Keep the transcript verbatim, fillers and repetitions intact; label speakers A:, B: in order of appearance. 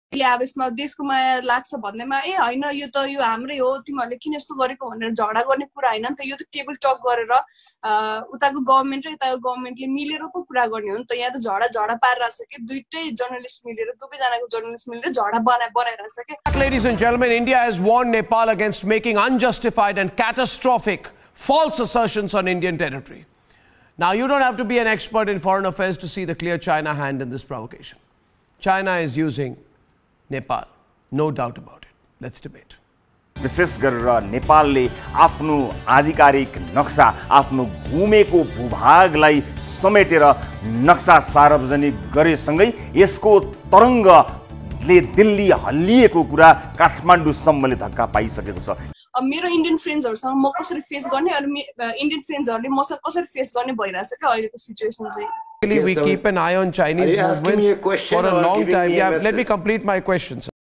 A: आवेशमा देशको माया लाग्छ भन्दैमा ए हैन यो त यो हाम्रै हो तिमीहरूले किन यस्तो गरेको भनेर झगडा गर्ने कुरा हैन नि त यो त टेबल टक गरेर उताको गभर्नमेन्ट र यताको गभर्नमेन्टले मिलेर पो कुरा गर्ने हो नि त यहाँ त झगडा झगडा पारिरहेछ के दुईटै जर्नलिस्ट मिलेर दुवैजनाको जर्नलिस्ट मिलेर झगडा बना बनाइरहेछ के
B: Ladies and gentlemen, India has warned Nepal against making unjustified and catastrophic false assertions on Indian territory. Now, you don't have to be an expert in foreign affairs to see the clear China hand in this provocation. China is using Nepal, no doubt about it. Let's debate.
C: विशेष गरेर नेपालले आफ्नो आधिकारिक नक्सा आफ्नो घुमेको भूभागलाई समेटेर नक्सा सार्वजनिक गरेसँगै यसको तरङ्गले दिल्ली हल्लिएको कुरा काठमाडौँसम्मले धक्का पाइसकेको छ।
A: अब मेरो इन्डियन फ्रेन्ड्सहरुसँग म कसरी फेस गर्ने अनि इन्डियन फ्रेन्ड्सहरुले मसँग कसरी फेस गर्ने भइरहेछ के अहिलेको सिचुएसन चाहिँ।
B: We keep an eye on Chinese movements for a long time. Yeah, let me complete my questions.